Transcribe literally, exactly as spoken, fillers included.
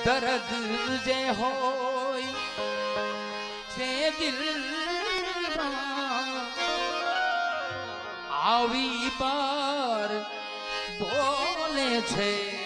દર્દ જે હોય છે દિલમાં આવી પર બોલે છે।